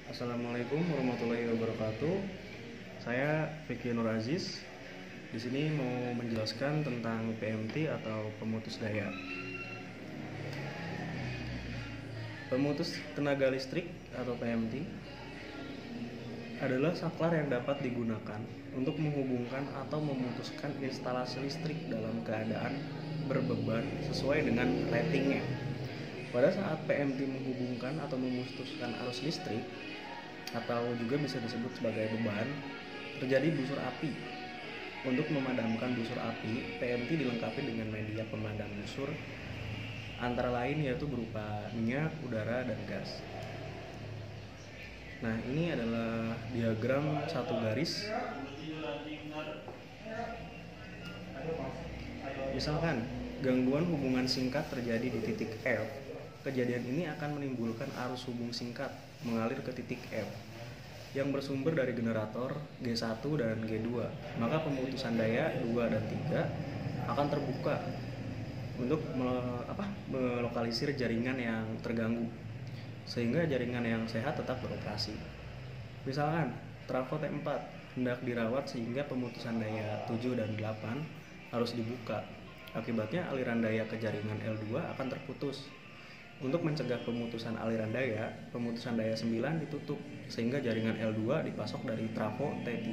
Assalamualaikum warahmatullahi wabarakatuh. Saya Vicky Nur Aziz. Di sini mau menjelaskan tentang PMT atau pemutus daya. Pemutus tenaga listrik atau PMT adalah saklar yang dapat digunakan untuk menghubungkan atau memutuskan instalasi listrik dalam keadaan berbeban sesuai dengan ratingnya. Pada saat PMT menghubungkan atau memutuskan arus listrik atau juga bisa disebut sebagai beban, terjadi busur api. Untuk memadamkan busur api, PMT dilengkapi dengan media pemadam busur antara lain yaitu berupa minyak, udara, dan gas. Nah, ini adalah diagram satu garis. Misalkan gangguan hubungan singkat terjadi di titik F. Kejadian ini akan menimbulkan arus hubung singkat mengalir ke titik F yang bersumber dari generator G1 dan G2. Maka pemutusan daya 2 dan 3 akan terbuka untuk melokalisir jaringan yang terganggu sehingga jaringan yang sehat tetap beroperasi. Misalkan trafo T4 hendak dirawat sehingga pemutusan daya 7 dan 8 harus dibuka. Akibatnya aliran daya ke jaringan L2 akan terputus. Untuk mencegah pemutusan aliran daya, pemutusan daya 9 ditutup sehingga jaringan L2 dipasok dari trafo T3.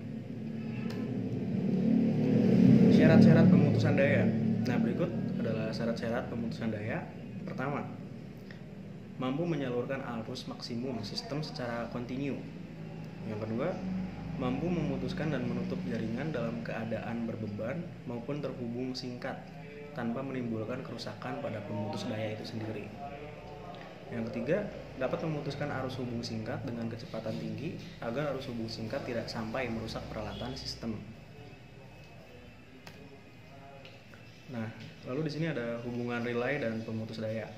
Syarat-syarat pemutusan daya. Nah, berikut adalah syarat-syarat pemutusan daya. Pertama, mampu menyalurkan arus maksimum sistem secara kontinu. Yang kedua, mampu memutuskan dan menutup jaringan dalam keadaan berbeban maupun terhubung singkat tanpa menimbulkan kerusakan pada pemutus daya itu sendiri. Yang ketiga, dapat memutuskan arus hubung singkat dengan kecepatan tinggi agar arus hubung singkat tidak sampai merusak peralatan sistem. Nah, lalu di sini ada hubungan relay dan pemutus daya.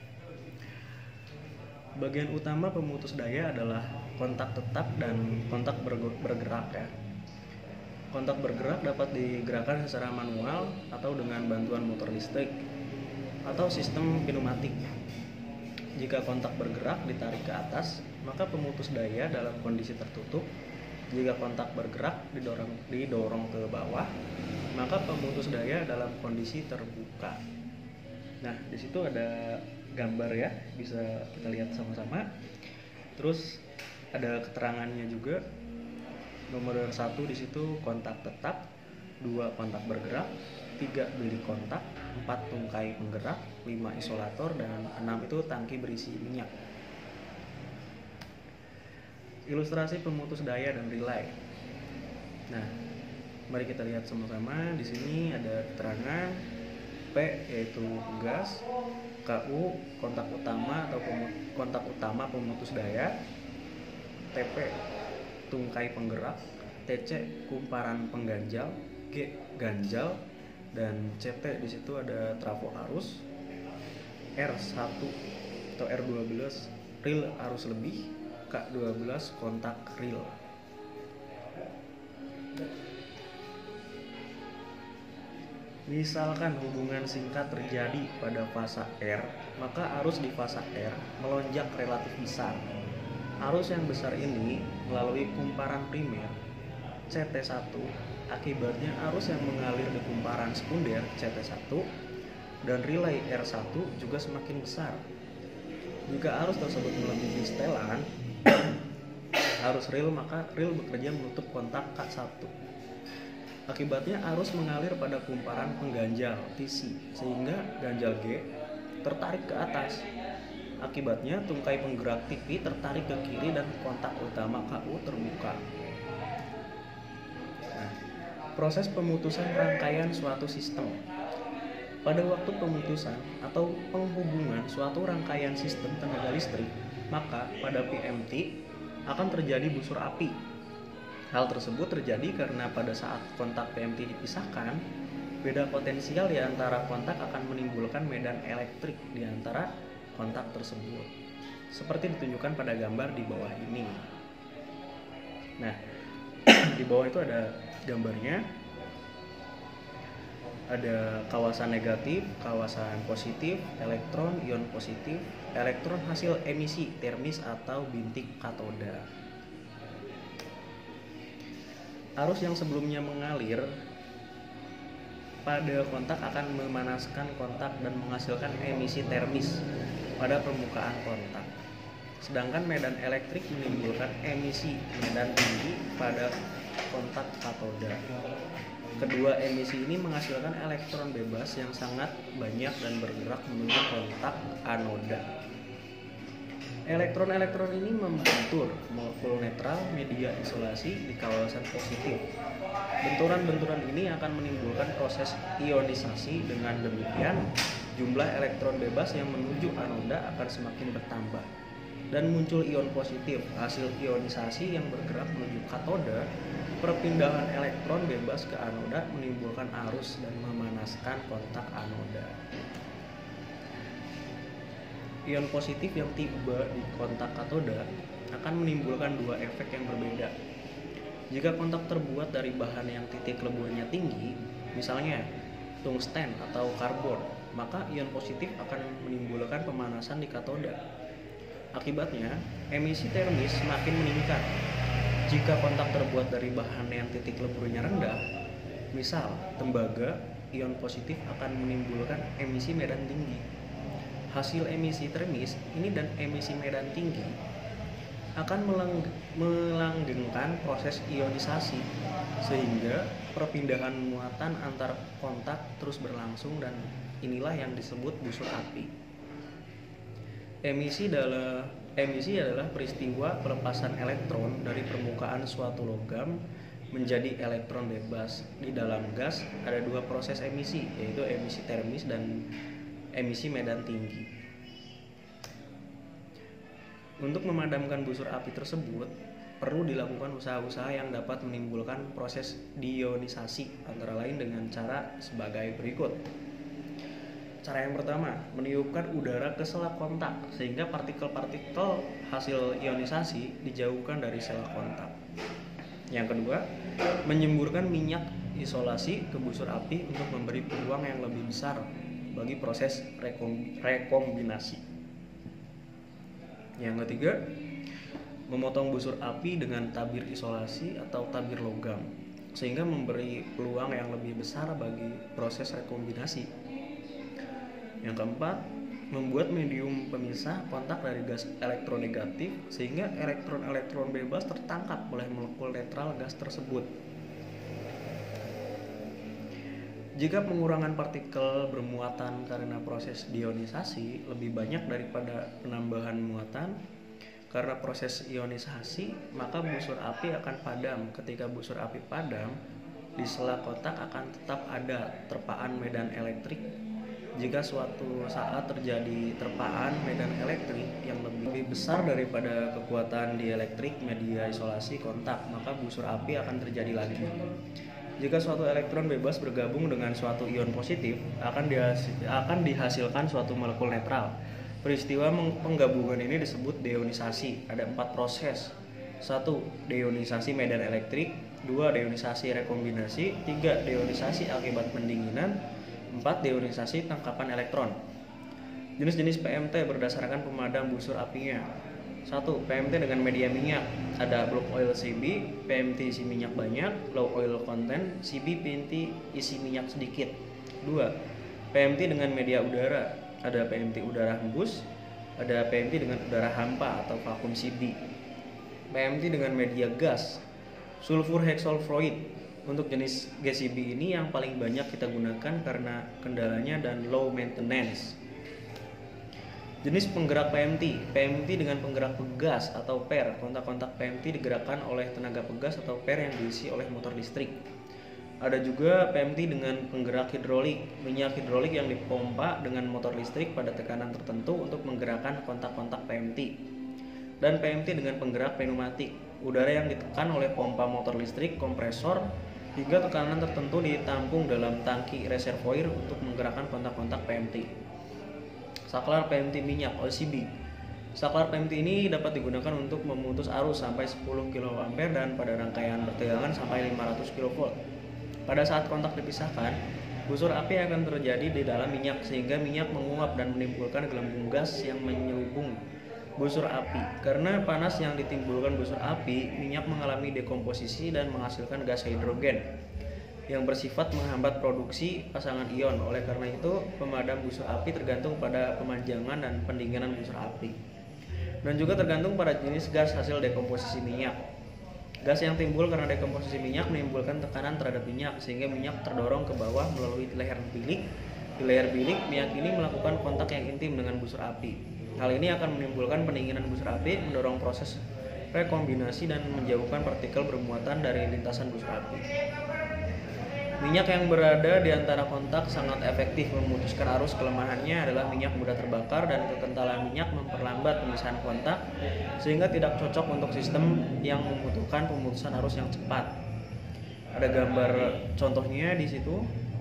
Bagian utama pemutus daya adalah kontak tetap dan kontak bergerak ya. Kontak bergerak dapat digerakkan secara manual atau dengan bantuan motor listrik atau sistem pneumatik. Jika kontak bergerak ditarik ke atas, maka pemutus daya dalam kondisi tertutup. Jika kontak bergerak didorong ke bawah, maka pemutus daya dalam kondisi terbuka. Nah, di situ ada gambar ya, bisa kita lihat sama-sama. Terus ada keterangannya juga. Nomor 1 di situ kontak tetap, 2 kontak bergerak, 3 beli kontak, 4 tungkai penggerak, 5 isolator, dan 6 itu tangki berisi minyak. Ilustrasi pemutus daya dan relay. Nah, mari kita lihat sama-sama. Di sini ada keterangan P yaitu gas, KU kontak utama atau kontak utama pemutus daya, TP tungkai penggerak, TC kumparan pengganjal, G ganjal, dan CT di situ ada trafo arus, R1 atau R12 ril arus lebih, K12 kontak ril. Misalkan hubungan singkat terjadi pada fasa R, maka arus di fasa R melonjak relatif besar. Arus yang besar ini melalui kumparan primer CT1, akibatnya arus yang mengalir di kumparan sekunder CT1 dan relay R1 juga semakin besar. Jika arus tersebut melebihi setelan arus ril, maka ril bekerja menutup kontak K1. Akibatnya arus mengalir pada kumparan pengganjal TC sehingga ganjal G tertarik ke atas. Akibatnya tungkai penggerak TV tertarik ke kiri dan kontak utama KU terbuka. Nah, proses pemutusan rangkaian suatu sistem. Pada waktu pemutusan atau penghubungan suatu rangkaian sistem tenaga listrik, maka pada PMT akan terjadi busur api. Hal tersebut terjadi karena pada saat kontak PMT dipisahkan, beda potensial di antara kontak akan menimbulkan medan elektrik di antara kontak tersebut, seperti ditunjukkan pada gambar di bawah ini. Nah, di bawah itu ada gambarnya. Ada kawasan negatif, kawasan positif, elektron, ion positif, elektron hasil emisi termis atau bintik katoda. Arus yang sebelumnya mengalir pada kontak akan memanaskan kontak dan menghasilkan emisi termis pada permukaan kontak. Sedangkan medan elektrik menimbulkan emisi medan tinggi pada kontak katoda. Kedua emisi ini menghasilkan elektron bebas yang sangat banyak dan bergerak menuju kontak anoda. Elektron-elektron ini membentur molekul netral media isolasi di kawasan positif. Benturan-benturan ini akan menimbulkan proses ionisasi. Dengan demikian, jumlah elektron bebas yang menuju anoda akan semakin bertambah dan muncul ion positif. Hasil ionisasi yang bergerak menuju katoda, perpindahan elektron bebas ke anoda menimbulkan arus dan memanaskan kontak anoda. Ion positif yang tiba di kontak katoda akan menimbulkan dua efek yang berbeda. Jika kontak terbuat dari bahan yang titik lebuhnya tinggi, misalnya tungsten atau karbon, maka ion positif akan menimbulkan pemanasan di katoda. Akibatnya, emisi termis semakin meningkat. Jika kontak terbuat dari bahan yang titik leburnya rendah, misal tembaga, ion positif akan menimbulkan emisi medan tinggi. Hasil emisi termis ini dan emisi medan tinggi akan melanggengkan proses ionisasi, sehingga perpindahan muatan antar kontak terus berlangsung, dan inilah yang disebut busur api. Emisi adalah peristiwa pelepasan elektron dari permukaan suatu logam menjadi elektron bebas. Di dalam gas ada dua proses emisi, yaitu emisi termis dan emisi medan tinggi. Untuk memadamkan busur api tersebut, perlu dilakukan usaha-usaha yang dapat menimbulkan proses deionisasi, antara lain dengan cara sebagai berikut. Cara yang pertama, meniupkan udara ke sela kontak sehingga partikel-partikel hasil ionisasi dijauhkan dari sela kontak. Yang kedua, menyemburkan minyak isolasi ke busur api untuk memberi peluang yang lebih besar bagi proses rekombinasi. Yang ketiga, memotong busur api dengan tabir isolasi atau tabir logam sehingga memberi peluang yang lebih besar bagi proses rekombinasi. Yang keempat, membuat medium pemisah kontak dari gas elektronegatif sehingga elektron-elektron bebas tertangkap oleh molekul netral gas tersebut. Jika pengurangan partikel bermuatan karena proses deionisasi lebih banyak daripada penambahan muatan karena proses ionisasi, maka busur api akan padam. Ketika busur api padam, di sela kontak akan tetap ada terpaan medan elektrik. Jika suatu saat terjadi terpaan medan elektrik yang lebih besar daripada kekuatan dielektrik media isolasi kontak, maka busur api akan terjadi lagi. Jika suatu elektron bebas bergabung dengan suatu ion positif, akan dihasilkan suatu molekul netral. Peristiwa penggabungan ini disebut deionisasi. Ada 4 proses. 1. Deionisasi medan elektrik. 2. Deionisasi rekombinasi. 3. Deionisasi akibat pendinginan. 4. Deionisasi tangkapan elektron. Jenis-jenis PMT berdasarkan pemadam busur apinya. 1. PMT dengan media minyak. Ada block oil CB, PMT isi minyak banyak, low oil content, CB PMT isi minyak sedikit. 2. PMT dengan media udara. Ada PMT udara hembus, ada PMT dengan udara hampa atau vakum CB. PMT dengan media gas, sulfur hexsulfuroid. Untuk jenis gas CB ini yang paling banyak kita gunakan karena kendalanya dan low maintenance. Jenis penggerak PMT. PMT dengan penggerak pegas atau per. Kontak-kontak PMT digerakkan oleh tenaga pegas atau per yang diisi oleh motor listrik. Ada juga PMT dengan penggerak hidrolik. Minyak hidrolik yang dipompa dengan motor listrik pada tekanan tertentu untuk menggerakkan kontak-kontak PMT. Dan PMT dengan penggerak pneumatik. Udara yang ditekan oleh pompa motor listrik, kompresor, hingga tekanan tertentu ditampung dalam tangki reservoir untuk menggerakkan kontak-kontak PMT. Saklar PMT minyak OCB. Saklar PMT ini dapat digunakan untuk memutus arus sampai 10 kA dan pada rangkaian bertegangan sampai 500 kV. Pada saat kontak dipisahkan, Busur api akan terjadi di dalam minyak sehingga minyak menguap dan menimbulkan gelembung gas yang menyelubung busur api. Karena panas yang ditimbulkan busur api, minyak mengalami dekomposisi dan menghasilkan gas hidrogen yang bersifat menghambat produksi pasangan ion. Oleh karena itu, pemadam busur api tergantung pada pemanjangan dan pendinginan busur api. Dan juga tergantung pada jenis gas hasil dekomposisi minyak. Gas yang timbul karena dekomposisi minyak menimbulkan tekanan terhadap minyak sehingga minyak terdorong ke bawah melalui leher bilik. Di leher bilik, minyak ini melakukan kontak yang intim dengan busur api. Hal ini akan menimbulkan pendinginan busur api, mendorong proses rekombinasi dan menjauhkan partikel bermuatan dari lintasan busur api. Minyak yang berada di antara kontak sangat efektif memutuskan arus. Kelemahannya adalah minyak mudah terbakar dan kekentalan minyak memperlambat pemisahan kontak sehingga tidak cocok untuk sistem yang membutuhkan pemutusan arus yang cepat. Ada gambar contohnya di situ.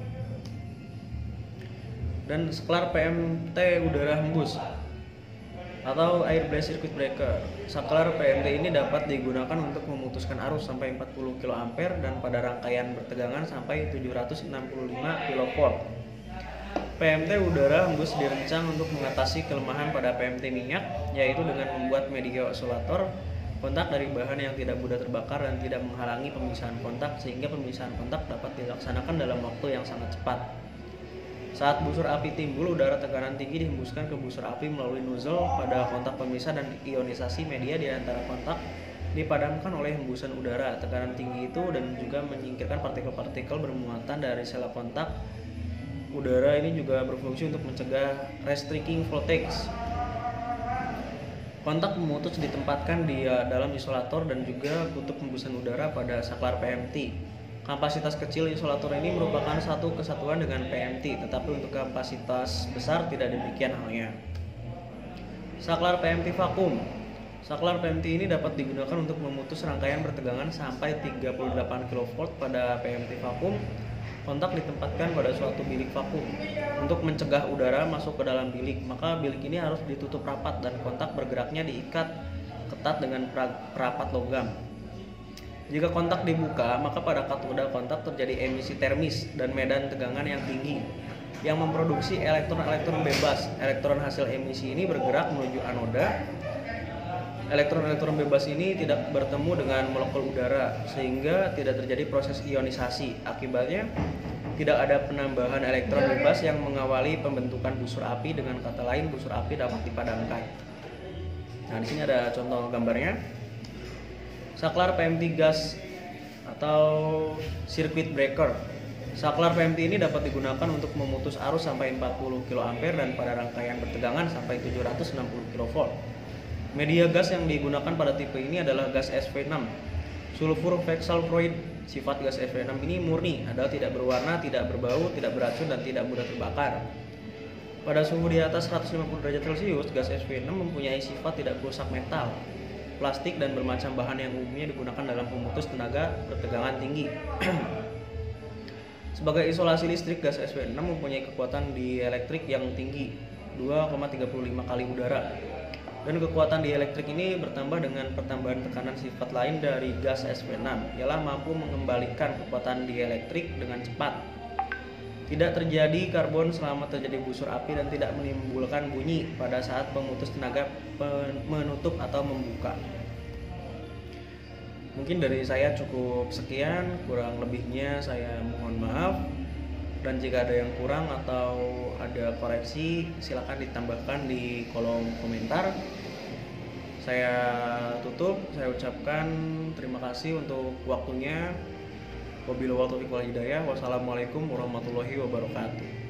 Dan saklar PMT udara hembus atau air blast circuit breaker. Saklar PMT ini dapat digunakan untuk memutuskan arus sampai 40 kA dan pada rangkaian bertegangan sampai 765 kV. PMT udara hembus dirancang untuk mengatasi kelemahan pada PMT minyak, yaitu dengan membuat media isolator kontak dari bahan yang tidak mudah terbakar dan tidak menghalangi pemisahan kontak sehingga pemisahan kontak dapat dilaksanakan dalam waktu yang sangat cepat. Saat busur api timbul, udara tekanan tinggi dihembuskan ke busur api melalui nozzle pada kontak pemisah dan ionisasi media di antara kontak dipadamkan oleh hembusan udara tekanan tinggi itu dan juga menyingkirkan partikel-partikel bermuatan dari sela kontak. Udara ini juga berfungsi untuk mencegah restricting voltage. Kontak pemutus ditempatkan di dalam isolator dan juga kutub hembusan udara pada saklar PMT. Kapasitas kecil isolator ini merupakan satu kesatuan dengan PMT, tetapi untuk kapasitas besar tidak demikian halnya. Saklar PMT vakum. Saklar PMT ini dapat digunakan untuk memutus rangkaian bertegangan sampai 38 kV pada PMT vakum. Kontak ditempatkan pada suatu bilik vakum. Untuk mencegah udara masuk ke dalam bilik, maka bilik ini harus ditutup rapat dan kontak bergeraknya diikat ketat dengan perapat logam. Jika kontak dibuka, maka pada katoda kontak terjadi emisi termis dan medan tegangan yang tinggi yang memproduksi elektron-elektron bebas. Elektron hasil emisi ini bergerak menuju anoda. Elektron-elektron bebas ini tidak bertemu dengan molekul udara sehingga tidak terjadi proses ionisasi. Akibatnya, tidak ada penambahan elektron bebas yang mengawali pembentukan busur api. Dengan kata lain, busur api dapat dipadamkan. Nah, di sini ada contoh gambarnya. Saklar PMT gas atau circuit breaker. Saklar PMT ini dapat digunakan untuk memutus arus sampai 40 kA dan pada rangkaian bertegangan sampai 760 kV. Media gas yang digunakan pada tipe ini adalah gas SV6, sulfur hexalfluoride. Sifat gas SV6 ini murni, adalah tidak berwarna, tidak berbau, tidak beracun, dan tidak mudah terbakar. Pada suhu di atas 150 derajat Celcius, gas SV6 mempunyai sifat tidak merusak metal, plastik, dan bermacam bahan yang umumnya digunakan dalam pemutus tenaga bertegangan tinggi. Sebagai isolasi listrik, gas SV6 mempunyai kekuatan dielektrik yang tinggi, 2,35 kali udara. Dan kekuatan dielektrik ini bertambah dengan pertambahan tekanan. Sifat lain dari gas SV6 ialah mampu mengembalikan kekuatan dielektrik dengan cepat. Tidak terjadi karbon selama terjadi busur api dan tidak menimbulkan bunyi pada saat pemutus tenaga menutup atau membuka. Mungkin dari saya cukup sekian, kurang lebihnya saya mohon maaf. Dan jika ada yang kurang atau ada koreksi, silakan ditambahkan di kolom komentar. Saya tutup, saya ucapkan terima kasih untuk waktunya. Wabillahi taufiq wal hidayah. Wassalamualaikum warahmatullahi wabarakatuh.